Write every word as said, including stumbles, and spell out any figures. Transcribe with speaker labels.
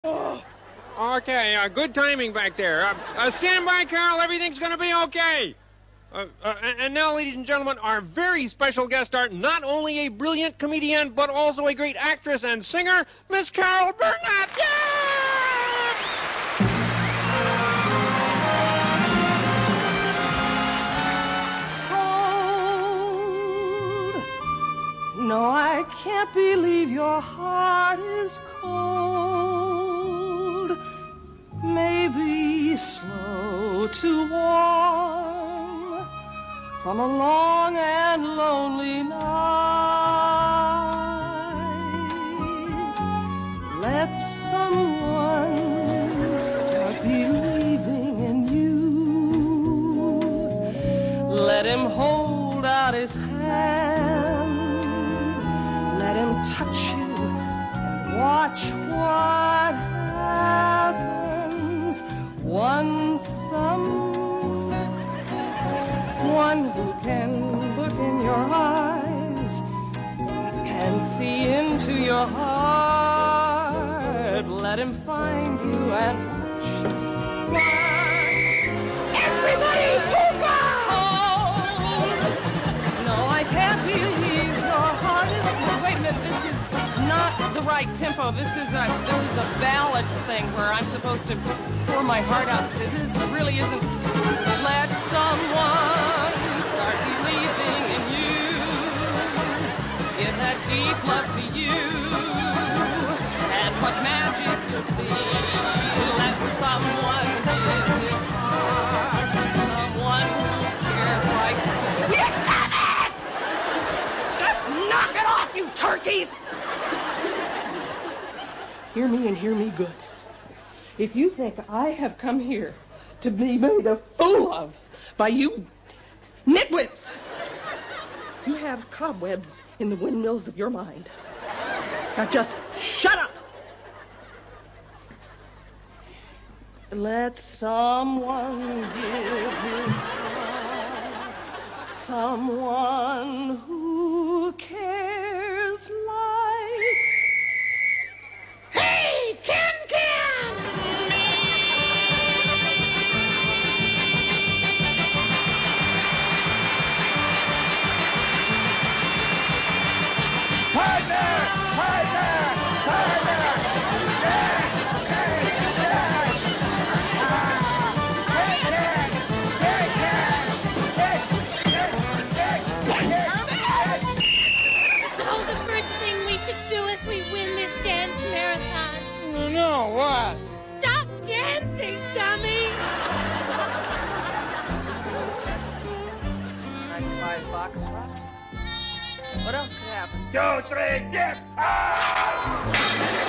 Speaker 1: Oh. Okay, uh, good timing back there. Uh, uh, stand by, Carol. Everything's going to be okay. Uh, uh, and now, ladies and gentlemen, our very special guest star, not only a brilliant comedian, but also a great actress and singer, Miss Carol Burnett. Yeah!
Speaker 2: Cold. No, I can't believe your heart is cold. Maybe slow to warm from a long and lonely night. Let someone start believing in you. Let him hold out his hand. Let him touch you and watch what happens. One someone who can look in your eyes and see into your heart. Let him find you and watch. Everybody, hookah! No, I can't believe your heart is. Wait a minute, this is not the right tempo. This is a this is a ballad thing where I'm supposed to pour my heart out. This really isn't. Let someone start believing in you. Give that deep love to you. And what magic you'll see. Let someone give his heart. Someone who cares like you. Stop it! Just knock it off, you turkeys! Hear me and hear me good. If you think I have come here to be made a fool of by you nitwits, you have cobwebs in the windmills of your mind. Now just shut up. Let someone give his heart, someone who cares like... Hey, Ken Ken!
Speaker 3: Partner! Partner! Partner! Yes! Yes! Yes! Take it! Take it! Take it!
Speaker 4: So the first thing we should do if we win this dance marathon.
Speaker 1: No, what?
Speaker 4: Stop dancing, dummy!
Speaker 2: Nice five foxtrot. What else could happen?
Speaker 3: Two, three, dip! Ah!